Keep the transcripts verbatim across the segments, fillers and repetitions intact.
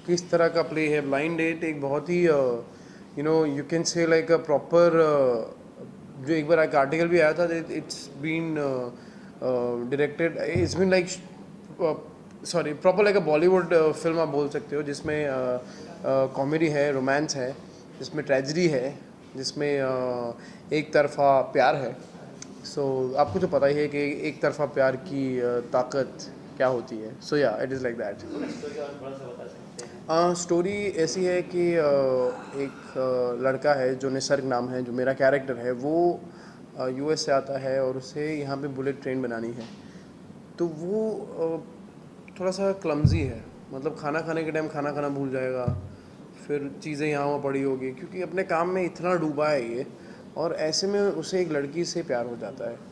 किस तरह का प्ले है। ब्लाइंड डेट एक बहुत ही you know you can say like a proper, जो एक बार एक आर्टिकल भी आया था, it's been directed, it's been like sorry proper like a Bollywood film आप बोल सकते हो, जिसमें कॉमेडी है, रोमांस है, जिसमें ट्रेजेडी है, जिसमें uh, एक तरफा प्यार है। सो so, आपको तो पता ही है कि एक तरफा प्यार की uh, ताकत क्या होती है। So yeah it is like that. थोड़ा स्टोरी और थोड़ा सा बता सकते हैं? स्टोरी ऐसी है कि uh, एक uh, लड़का है जो निसर्ग नाम है, जो मेरा कैरेक्टर है, वो यूएस से आता है और उसे यहाँ पे बुलेट ट्रेन बनानी है। तो वो uh, थोड़ा सा क्लमजी है, मतलब खाना खाने के टाइम खाना खाना भूल जाएगा, फिर चीज़ें यहाँ वहाँ पड़ी होगी, क्योंकि अपने काम में इतना डूबा है ये। और ऐसे में उसे एक लड़की से प्यार हो जाता है।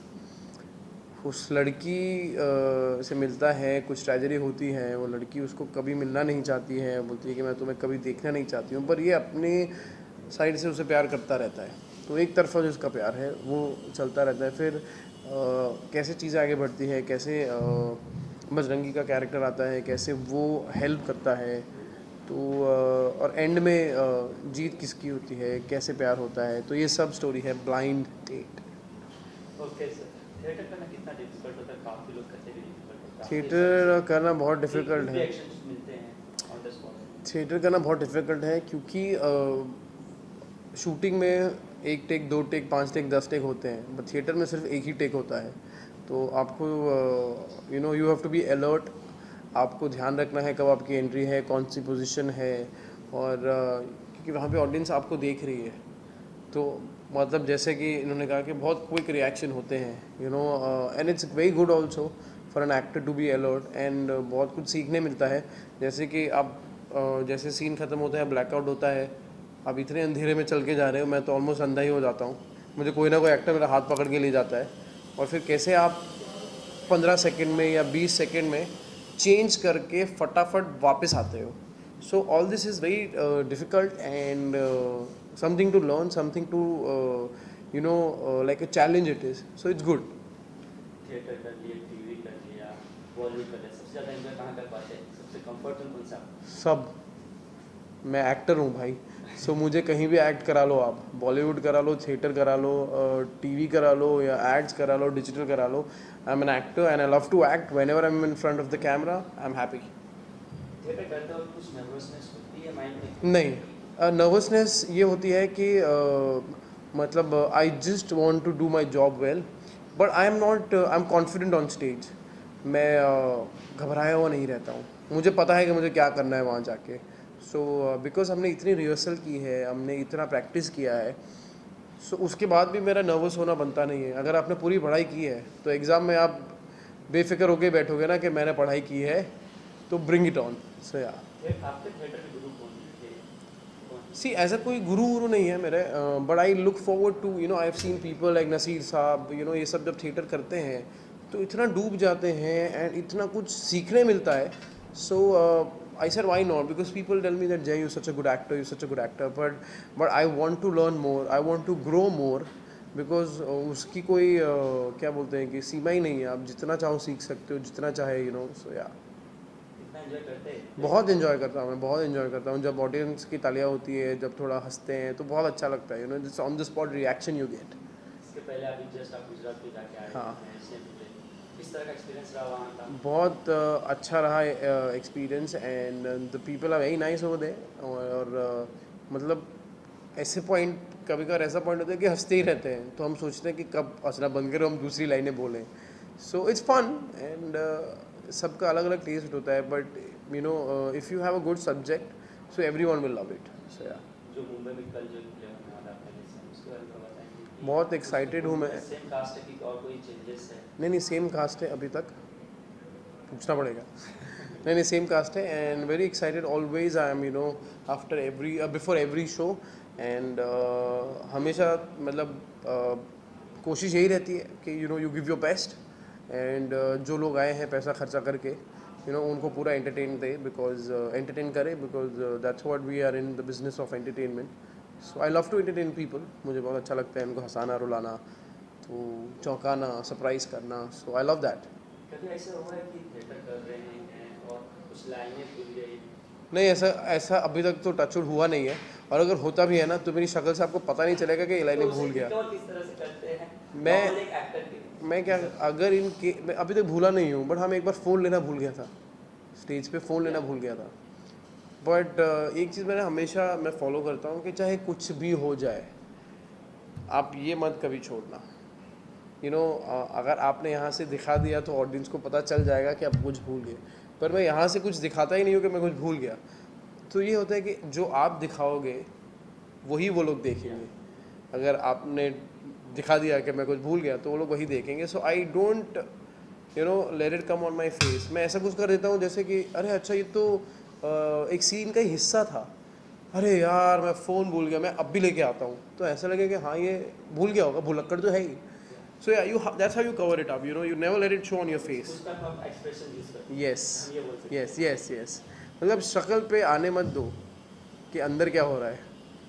उस लड़की अ, से मिलता है, कुछ ट्रेजेडी होती है, वो लड़की उसको कभी मिलना नहीं चाहती है, बोलती है कि मैं तुम्हें कभी देखना नहीं चाहती हूँ, पर ये अपने साइड से उसे प्यार करता रहता है। तो एक तरफा जो उसका प्यार है वो चलता रहता है। फिर अ, कैसे चीज़ें आगे बढ़ती है, कैसे अ, बजरंगी का कैरेक्टर आता है, कैसे वो हेल्प करता है। तो अ, और एंड में अ, जीत किसकी होती है, कैसे प्यार होता है, तो ये सब स्टोरी है blind date. Okay sir. Theatre करना कितना डिफिकल्ट होता है? काफ़ी लोग कहते हैं कि डिफिकल्ट होता है, आपके हिसाब से? थिएटर करना बहुत कि डिफ़िकल्ट कुछ है। रिएक्शंस मिलते हैं ऑन द स्पॉट? थिएटर करना बहुत डिफ़िकल्ट है, क्योंकि शूटिंग में एक टेक, दो टेक, पांच टेक, दस टेक होते हैं, बट थिएटर में सिर्फ एक ही टेक होता है। तो आपको you know you have to be alert. आपको ध्यान रखना है कब आपकी एंट्री है, कौन सी पोजीशन है, और uh, क्योंकि वहाँ पे ऑडियंस आपको देख रही है। तो मतलब जैसे कि इन्होंने कहा कि बहुत क्विक रिएक्शन होते हैं, you know and it's very good also for an actor to be alert, and बहुत कुछ सीखने मिलता है। जैसे कि आप uh, जैसे सीन ख़त्म होता है, ब्लैकआउट होता है, आप इतने अंधेरे में चल के जा रहे हो, मैं तो ऑलमोस्ट अंधा ही हो जाता हूँ, मुझे कोई ना कोई एक्टर मेरा हाथ पकड़ के ले जाता है, और फिर कैसे आप पंद्रह सेकंड में या बीस सेकंड में चेंज करके फटाफट वापस आते हो। So all this is very difficult and something to learn, something to you know like a challenge it is, so it's good. Theatre कर लिए, टीवी कर लिया, बॉलीवुड कर लिया, सबसे ज़्यादा एंजॉय कहाँ कर पाते हैं? सबसे कंफर्ट जोन कौन सा? सब। मैं एक्टर हूँ भाई, सो so मुझे कहीं भी एक्ट करा लो, आप बॉलीवुड करा लो, थिएटर करा लो, टीवी करा लो, या एड्स करा लो, डिजिटल करा लो, I am an actor and I love to act. Whenever I am in front of the camera I am happy. Theatre करते वक्त कुछ नर्वसनेस होती है माइंड में? नहीं, नर्वसनेस ये होती है कि uh, मतलब I just want to do my job well, but I am not, I am confident on stage. मैं uh, घबराया हुआ नहीं रहता हूँ, मुझे पता है कि मुझे क्या करना है वहाँ जाके। सो बिकॉज हमने इतनी रिहर्सल की है, हमने इतना प्रैक्टिस किया है, सो उसके बाद भी मेरा नर्वस होना बनता नहीं है। अगर आपने पूरी पढ़ाई की है तो एग्ज़ाम में आप बेफिक्र होके बैठोगे ना कि मैंने पढ़ाई की है, तो ब्रिंग इट ऑन। सो या थे- आपके थिएटर के गुरु कौन थे? कौन? सी ऐसा कोई गुरु वुरु नहीं है मेरे, but I look forward to, you know I have seen people like Naseer साहब, यू नो ये सब जब थिएटर करते हैं तो इतना डूब जाते हैं एंड इतना कुछ सीखने मिलता है। So I sir why not, because people tell me that Jay you such a good actor, you such a good actor, but but I want to learn more, I want to grow more, because उसकी कोई uh, क्या बोलते हैं कि सीमा ही नहीं है, आप जितना चाहो सीख सकते हो, जितना चाहे, यू नो। सो या कितना एंजॉय करते हैं बहुत थिएटर? इन्जॉय करता हूँ मैं, बहुत इन्जॉय करता हूँ जब ऑडियंस की तालियां होती है, जब थोड़ा हंसते हैं तो बहुत अच्छा लगता है, you know this on the spot reaction you get. इसके पहले अभी जस्ट आप गुजरात में जाके आए हाँ, हैं, एशियन में। किस तरह का एक्सपीरियंस रहा वहाँ का? बहुत uh, अच्छा रहा experience, and the people are very nice over there. और uh, मतलब ऐसे पॉइंट, कभी कभार ऐसा पॉइंट होता है कि हंसते ही रहते हैं, तो हम सोचते हैं कि कब हंसना बंद करें, हम दूसरी लाइनें बोलें। सो इट्स फन, एंड सबका अलग अलग टेस्ट होता है, but you know if you have a good subject, so everyone will love it. So yeah जो मुंबई में कल जो प्ले होने वाला है पहले से, उसके बारे में बताएंगे बहुत कि उसमें एक्साइटेड हूँ पूरी मैं। तरह सेम कास्ट है कि और कोई चेंजेस है? नहीं नहीं, सेम कास्ट है, अभी तक पूछना पड़ेगा। नहीं नहीं, सेम कास्ट है, and very excited always I am, you know after every, before every show, and हमेशा मतलब uh, कोशिश यही रहती है कि you know you give your best, and जो लोग आए हैं पैसा खर्चा करके, यू नो उनको पूरा एंटरटेन दे, बिकॉज एंटरटेन करे, because that's what we are in the business of entertainment. So I love to entertain people, मुझे बहुत अच्छा लगता है उनको हंसाना, रुलाना, तो चौंकाना, सरप्राइज करना, सो आई लव दैट। कभी ऐसा हुआ है कि थिएटर कर रहे हैं और कुछ लाइनें भूल गई नहीं, ऐसा ऐसा अभी तक तो टचवुड हुआ नहीं है, और अगर होता भी है ना तो मेरी शक्ल से आपको पता नहीं चलेगा कि इलाई ने भूल गया। तो किस तरह से करते हैं मैं नॉर्मल एक एक्टर के मैं क्या, अगर इन के मैं अभी तक भूला नहीं हूँ, बट हाँ मैं एक बार फ़ोन लेना भूल गया था, स्टेज पे फ़ोन लेना भूल गया था। बट एक चीज़ मैंने हमेशा मैं फॉलो करता हूँ कि चाहे कुछ भी हो जाए, आप ये मत कभी छोड़ना। यू you नो know, अगर आपने यहाँ से दिखा दिया तो ऑडियंस को पता चल जाएगा कि आप कुछ भूल गए, पर मैं यहाँ से कुछ दिखाता ही नहीं हूँ कि मैं कुछ भूल गया। तो ये होता है कि जो आप दिखाओगे वही वो लोग देखेंगे। अगर आपने दिखा दिया कि मैं कुछ भूल गया तो वो लोग वही देखेंगे। So I don't you know let it come on my face. मैं ऐसा कुछ कर देता हूँ जैसे कि अरे अच्छा ये तो uh, एक सीन का ही हिस्सा था, अरे यार मैं फ़ोन भूल गया, मैं अब भी लेके आता हूँ, तो ऐसा लगे कि हाँ ये भूल गया होगा, भुलक्कड़ तो है ही। So yeah, you ha- that's how you cover it up. You know, you never let it show on your face. उसका आप एक्सप्रेशन यूज करते हैं Yes, हम ये बोल सकते yes, yes, yes. मतलब शक्ल पे आने मत दो कि अंदर क्या हो रहा है।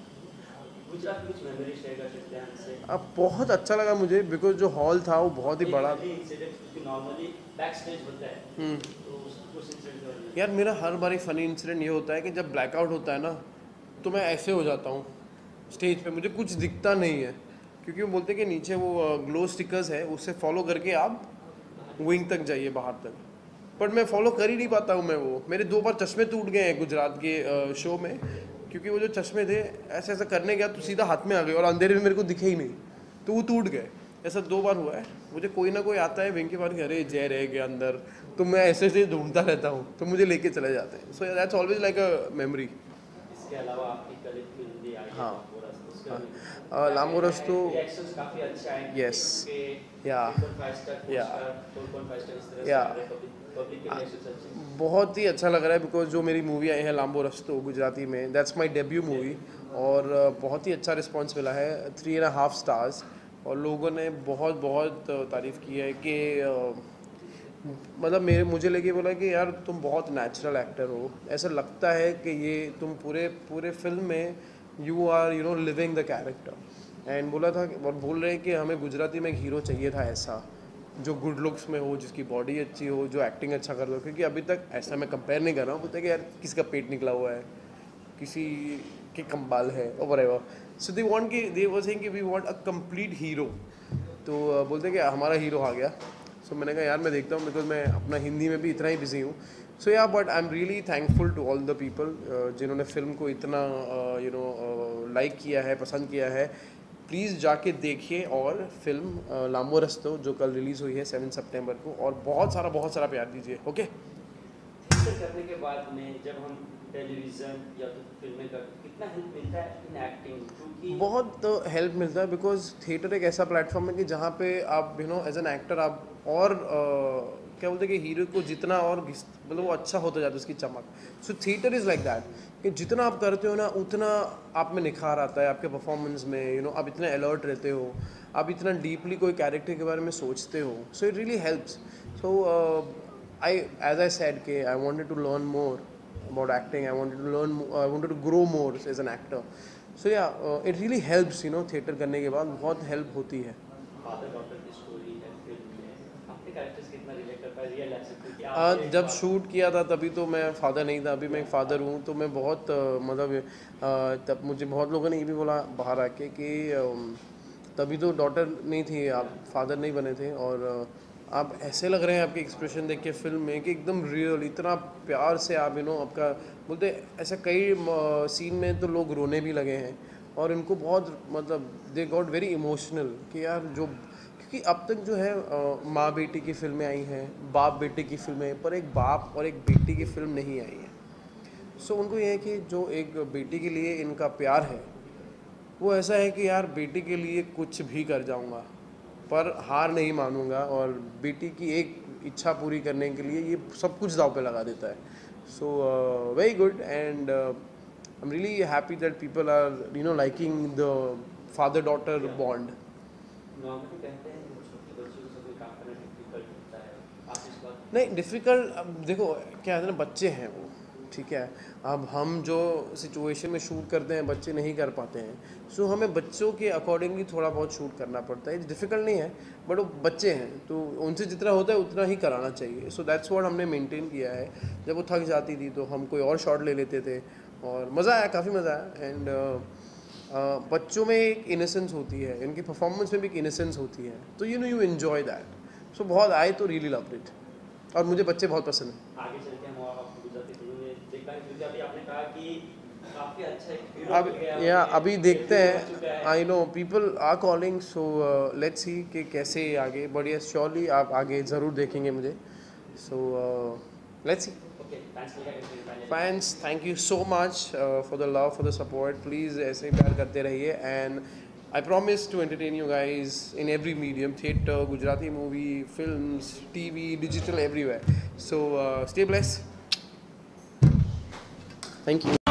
हैं गुजरात की कुछ मेमोरी शेयर कर सकते हैं हमसे अब बहुत अच्छा लगा मुझे, बिकॉज जो हॉल था वो बहुत ही बड़ा। इंसिडेंट क्योंकि नॉर्मली बैक स्टेज होता है हम्म तो उस उस इंसिडेंट के बारे में यार मेरा हर बार एक फ़नी इंसिडेंट ये होता है कि जब ब्लैकआउट होता है ना तो मैं ऐसे हो जाता हूँ स्टेज पे, मुझे कुछ दिखता नहीं है, क्योंकि वो बोलते हैं कि नीचे वो ग्लो स्टिकर्स है, उससे फॉलो करके आप विंग तक जाइए, बाहर तक। बट मैं फॉलो कर ही नहीं पाता हूँ मैं वो। मेरे दो बार चश्मे टूट गए हैं गुजरात के शो में, क्योंकि वो जो चश्मे थे ऐसे ऐसा करने गया तो सीधा हाथ में आ गए और अंधेरे में मेरे को दिखे ही नहीं, तो वो टूट गए। ऐसा दो बार हुआ है। मुझे कोई ना कोई आता है विंग के बाहर, अरे जय रह गया अंदर, तो मैं ऐसे ऐसे ढूंढता रहता हूँ, तो मुझे लेके चले जाते हैं। So that's always like a memory. इसके अलावा आपकी कल एक फिल्म भी आई है हाँ। लाम्बोरस, उसके हाँ। बारे में अ, क्या लाम्बोरस कहना है? तो रिएक्शंस काफी अच्छे आए हैं Yes. क्योंकि Yeah. three point five star, four Yeah. Star, four point five star इस तरह से Yeah. आ रहे हैं, पब्लिक पब्लिक के रिएक्शंस अच्छे हैं। बहुत ही अच्छा लग रहा है, बिकॉज जो मेरी मूवी आई है लाम्बो रस्तो गुजराती में, दैट्स माय डेब्यू मूवी, और अ, बहुत ही अच्छा रिस्पांस मिला है, थ्री एंड हाफ स्टार्स, और लोगों ने बहुत बहुत तारीफ़ की है कि अ, मतलब मेरे मुझे लेके बोला कि यार तुम बहुत नेचुरल एक्टर हो, ऐसा लगता है कि ये तुम पूरे पूरे फिल्म में you are you know living the character. And बोला था और बोल रहे हैं कि हमें गुजराती में एक हीरो चाहिए था ऐसा, जो गुड लुक्स में हो, जिसकी बॉडी अच्छी हो, जो एक्टिंग अच्छा कर दो, क्योंकि अभी तक ऐसा मैं कंपेयर नहीं कर रहा हूँ, बोलते हैं कि यार किसी का पेट निकला हुआ है, किसी के कंबाल है और वरेवर। सो दे वांट कि दे वाज सेइंग कि we want a complete hero, तो uh, बोलते हैं कि हमारा हीरो आ गया। सो so, मैंने कहा यार मैं देखता हूँ, बिकॉज मैं अपना हिंदी में भी इतना ही बिजी हूँ। So yeah but I am really thankful to all the people जिन्होंने फिल्म को इतना यू नो लाइक किया है, पसंद किया है। प्लीज़ जाके देखिए और फिल्म लाम्बो रस्तो जो कल रिलीज़ हुई है सेवन सितंबर को, और बहुत सारा बहुत सारा प्यार दीजिए। ओके, थिएटर करने के बाद में जब हम टेलीविजन या तो फिल्में करते हैं, कितना हेल्प मिलता है इन एक्टिंग, क्योंकि बहुत हेल्प मिलता है, बिकॉज थिएटर एक ऐसा प्लेटफॉर्म है कि जहाँ पे आप you know as an actor आप और uh, क्या बोलते हैं कि हीरो को जितना और घिस- मतलब वो अच्छा होता जाता है उसकी चमक। So theatre is like that कि जितना आप करते हो ना उतना आप में निखार आता है आपके परफॉर्मेंस में। यू नो आप इतने अलर्ट रहते हो, आप इतना डीपली कोई कैरेक्टर के बारे में सोचते हो, so it really helps. So I as I said कि I wanted to learn more about acting. I wanted to learn mo- I wanted to grow more as an actor. So yeah, uh, it really helps, you know, theater करने के बाद बहुत help होती है। Father daughter की story है film में, अपने कैरेक्टर्स कितना रिलेट कर पाए, रियल लाइफ से, क्योंकि आ, आप एक जब बार- शूट किया था तभी तो मैं फादर नहीं था, अभी मैं एक फादर हूँ, तो मैं बहुत अ, मतलब अ, तब मुझे बहुत लोगों ने ये भी बोला बाहर आके कि अम, तभी तो डॉटर नहीं थी, आप फादर नहीं बने थे, और अ, आप ऐसे लग रहे हैं आपके एक्सप्रेशन देख के फिल्म में कि एकदम रियल, इतना प्यार से आप यू नो आपका बोलते। ऐसा कई सीन में तो लोग रोने भी लगे हैं, और इनको बहुत मतलब दे गॉट वेरी इमोशनल कि यार जो, क्योंकि अब तक जो है अ, माँ बेटी की फिल्में आई हैं, बाप बेटे की फिल्में, पर एक बाप और एक बेटी की फिल्म नहीं आई है। सो उनको ये है कि जो एक बेटी के लिए इनका प्यार है वो ऐसा है कि यार बेटी के लिए कुछ भी कर जाऊंगा, पर हार नहीं मानूंगा, और बेटी की एक इच्छा पूरी करने के लिए ये सब कुछ दाव पे लगा देता है। So very good, and I am really happy that people are you know liking the father daughter bond. Normally कहते हैं छोटे बच्चों से कोई काम करना डिफिकल्ट होता है, आप इस बात नहीं डिफ़िकल्ट, अब देखो क्या है ना, बच्चे हैं वो, ठीक है। अब हम जो सिचुएशन में शूट करते हैं बच्चे नहीं कर पाते हैं, सो हमें बच्चों के अकॉर्डिंगली थोड़ा बहुत शूट करना पड़ता है। डिफ़िकल्ट नहीं है, बट वो बच्चे हैं तो उनसे जितना होता है उतना ही कराना चाहिए। सो दैट्स व्हाट हमने मेंटेन किया है। जब वो थक जाती थी तो हम कोई और शॉट ले लेते थे और मज़ा आया, काफ़ी मज़ा आया। एंड uh, बच्चों में एक इनोसेंस होती है, इनकी परफॉर्मेंस में भी एक इनोसेंस होती है, तो you know you enjoy that. So बहुत आए तो रियली लव्ड इट, और मुझे बच्चे बहुत पसंद हैं। आगे चल के हम और आपको गुजराती फिल्म में देख पाएंगे, क्योंकि अभी आपने कहा कि काफी अच्छा एक हीरो अब मिल गया या हमें, अभी एक देखते हीरो बन चुका हैं, है। I know people are calling, so let's see कि कैसे आगे बढ़िया। श्योरली आप आगे ज़रूर देखेंगे मुझे, so let's see. Okay, thanks मिलेगा finally. Fans, thank you so much for the love, for the support. Please ऐसे ही प्यार करते रहिए, and I promise to entertain you guys in every medium, theatre, Gujarati movie, films, TV, digital, everywhere. So stay blessed, thank you.